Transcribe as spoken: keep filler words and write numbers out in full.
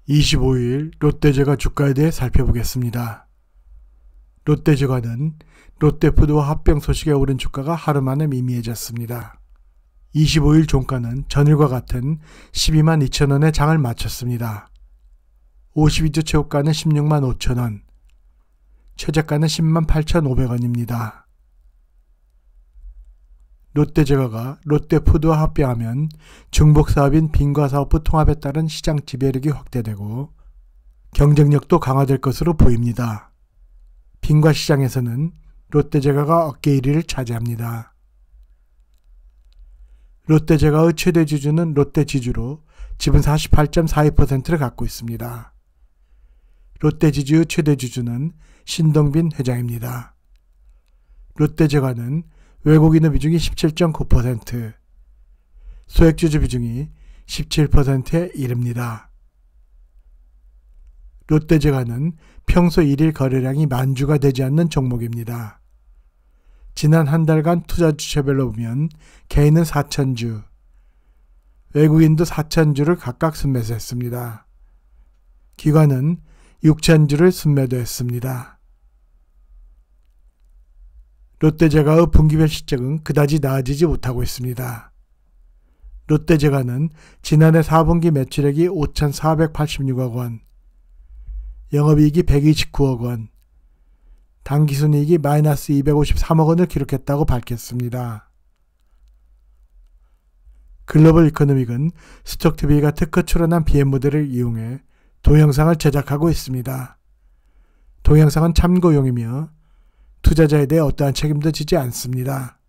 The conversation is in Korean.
이십오일 롯데제과 주가에 대해 살펴보겠습니다. 롯데제과는 롯데푸드와 합병 소식에 오른 주가가 하루 만에 미미해졌습니다. 이십오일 종가는 전일과 같은 십이만 이천 원에 장을 마쳤습니다. 오십이주 최고가는 십육만 오천 원, 최저가는 십만 팔천오백 원입니다. 롯데제과가 롯데푸드와 합병하면 중복사업인 빈과사업부 통합에 따른 시장 지배력이 확대되고 경쟁력도 강화될 것으로 보입니다. 빈과 시장에서는 롯데제과가 어깨 일 위를 차지합니다. 롯데제과의 최대 주주는 롯데지주로 지분 사십팔 점 사이 퍼센트를 갖고 있습니다. 롯데지주의 최대 주주는 신동빈 회장입니다. 롯데제과는 외국인의 비중이 십칠 점 구 퍼센트, 소액주주 비중이 십칠 퍼센트에 이릅니다. 롯데제과는 평소 일일 거래량이 만 주가 되지 않는 종목입니다. 지난 한 달간 투자 주체별로 보면 개인은 사천 주, 외국인도 사천 주를 각각 순매수했습니다. 기관은 육천 주를 순매도했습니다. 롯데제과의 분기별 실적은 그다지 나아지지 못하고 있습니다. 롯데제과는 지난해 사 분기 매출액이 오천사백팔십육억 원, 영업이익이 백이십구억 원, 당기순이익이 마이너스 이백오십삼억 원을 기록했다고 밝혔습니다. 글로벌 이코노믹은 스톡티비가 특허 출원한 비엠 모델을 이용해 동영상을 제작하고 있습니다. 동영상은 참고용이며 투자자에 대해 어떠한 책임도 지지 않습니다.